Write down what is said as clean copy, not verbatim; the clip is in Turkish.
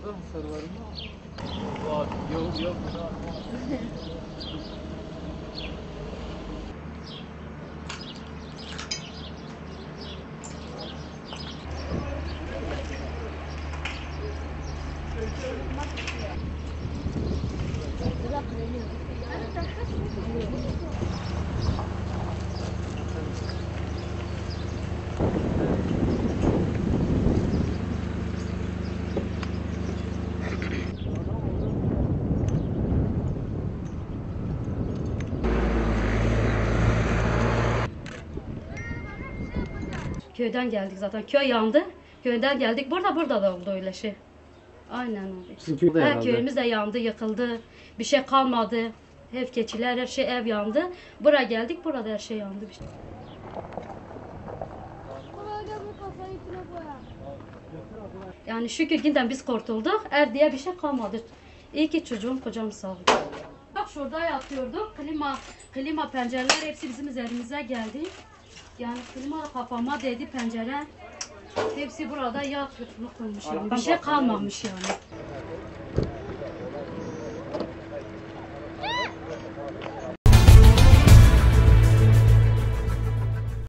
mı sorularım? Var. Yok yok. Köyden geldik zaten. Köy yandı. Köyden geldik. Burada da oldu öyle şey. Aynen öyle. Sizin köyde herhalde. Köyümüz de yandı, yıkıldı. Bir şey kalmadı. Hep keçiler, her şey ev yandı. Buraya geldik, burada her şey yandı. Yani şükür yine biz kurtulduk. Ev diye bir şey kalmadı. İyi ki çocuğum, kocam sağ oldu. Bak şurada yatıyorduk. Klima pencereler hepsi bizim üzerimize geldi. Yani klima kafama değdi pencere. Hepsi burada yatıyor. Yani bir şey kalmamış yani.